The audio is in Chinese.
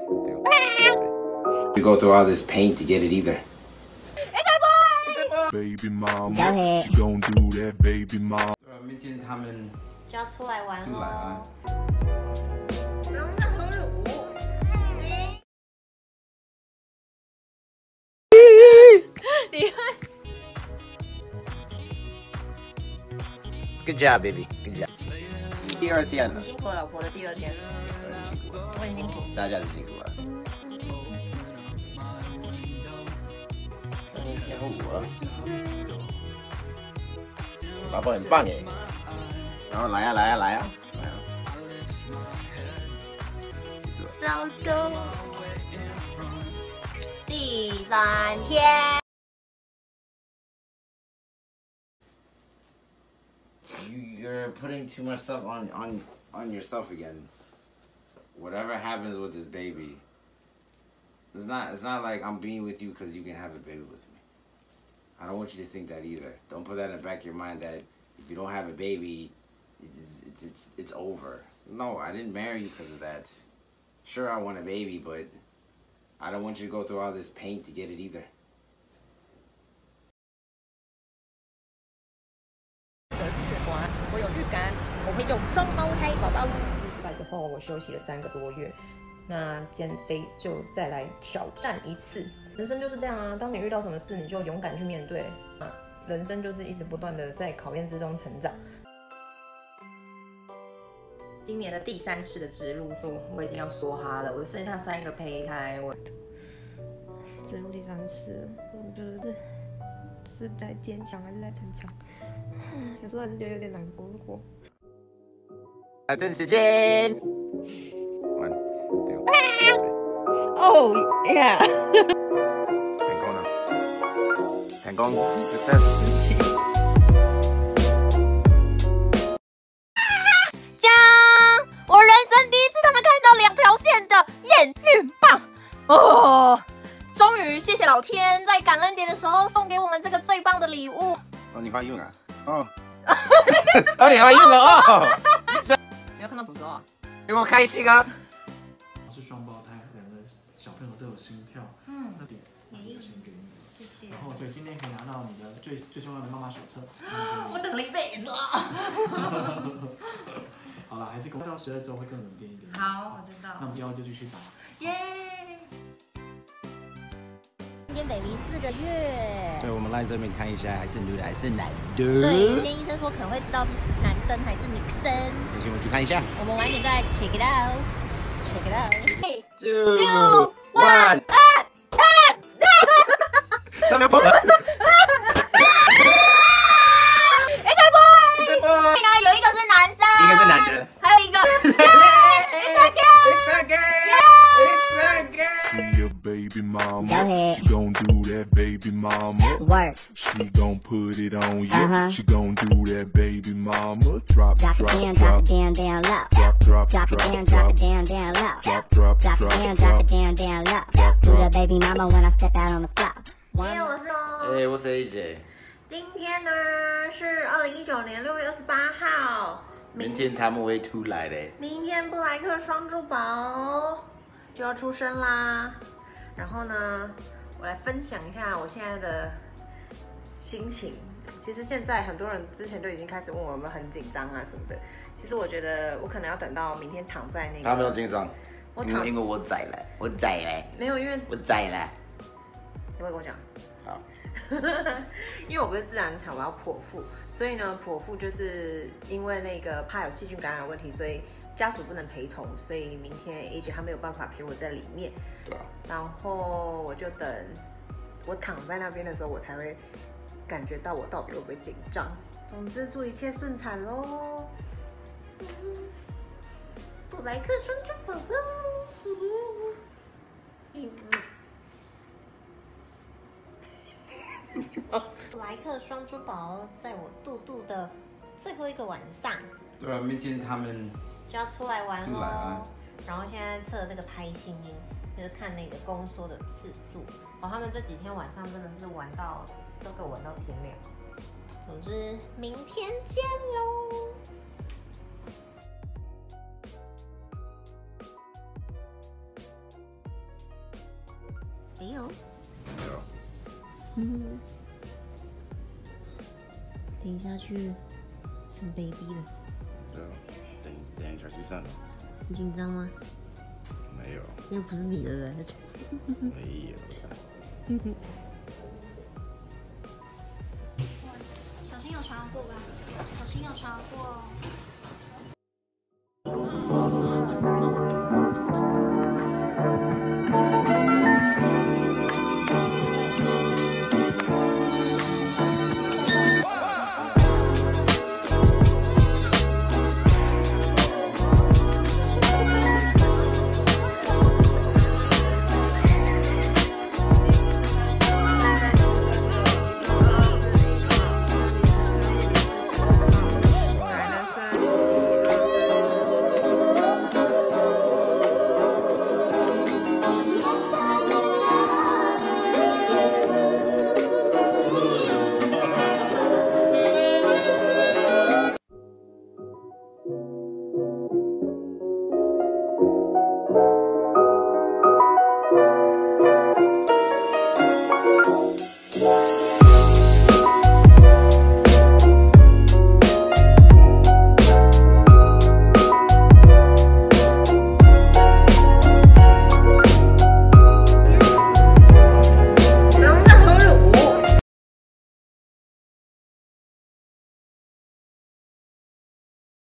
You go through all this paint to get it either. Baby mama, you don't do that, baby mama. 明天他们就要出来玩出来啊。 能不能喝乳？你看。 Good job, baby. Good job. 第二天了， 辛苦了，老婆的第二天。 辛苦了， 我很辛苦。 大家是辛苦了。3.75了，老婆很棒耶。然后来呀来呀来呀来呀！ 老公，第3天。 You're putting too much stuff on yourself again. Whatever happens with this baby, it's not like I'm being with you because you can have a baby with me. I don't want you to think that either. Don't put that in the back of your mind that if you don't have a baby, it's over. No, I didn't marry you because of that. Sure, I want a baby, but I don't want you to go through all this pain to get it either. 我有预感，我会有双胞胎宝宝。失败之后，我休息了3个多月，那减肥就再来挑战一次。人生就是这样啊，当你遇到什么事，你就勇敢去面对啊。人生就是一直不断的在考验之中成长。今年的第3次的植入度，我已经要梭哈了，我剩下3个胚胎，我植入第3次，我是在坚强还是在逞强？有时候还是觉得有点难过。 打针时间。1, 2. Oh yeah. 成功了，成功 ，success。 将我人生第一次他们看到2条线的验孕棒哦，终于谢谢老天在感恩节的时候送给我们这个最棒的礼物。 哦，你怀孕了？哦，哦，你怀孕了哦！ 你要看到什么时候啊？ 有没有开心啊？ 是双胞胎，2个小朋友都有心跳，那点我就先给你， 谢谢。 然后所以今天可以拿到你的最重要的妈妈手册。 我等了一辈子啊！ 好了，还是到12周会更稳定一点。 好，我知道。 那我们以后就继续打。 耶！今天 baby 4个月。 对，我们来这边看一下，还是女的还是男的？ 对，有些医生说可能会知道是男生还是女生。 有请我们去看一下。 我们晚点再 check it out。check it out。 2, 1。他们不。 有一个是男生， 一个是男的， 还有一个。 Your baby mama, she gon' do that, baby mama. Work. She gon' put it on you. She gon' do that, baby mama. Drop, Drop drop, it down, drop, drop it down, down low. drop, drop, Drop it drop, down, drop it down, down low. drop, drop, Drop it down, drop it down, down low. Do the baby mama when I step out on the floor. 我是哎，我是 AJ。 今天呢是2019年6月28号， 明天他们会出来的。 明天布莱克双珠宝就要出生啦。然后呢，我来分享一下我现在的心情。其实现在很多人之前就已经开始问我有没有很紧张啊什么的。其实我觉得我可能要等到明天躺在那个。 他没有紧张， 我因为我在了，我在了， 没有，因为我在了。 你会跟我讲。 好。 因为我不是自然产，我要剖腹，所以呢，剖腹就是因为那个怕有细菌感染的问题，所以家属不能陪同，所以明天 AJ 他没有办法陪我在里面。 对啊。 然后我就等我躺在那边的时候，我才会感觉到我到底会不会紧张。总之，祝一切顺产喽！布莱克双珠宝宝。布莱克双珠宝在我肚肚的最后一个晚上， 对啊，明天他们就要出来玩喽。 出来啊。 然后现在测这个胎心音，就是看那个宫缩的次数。哦，他们这几天晚上真的是玩到都给我玩到天亮。总之，明天见喽。 有。 有。 等一下去生 baby 了。 对啊，等一下去生。 你紧张吗？ 没有。 因为不是你的人。 没有。 小心有传过吧？小心有传过。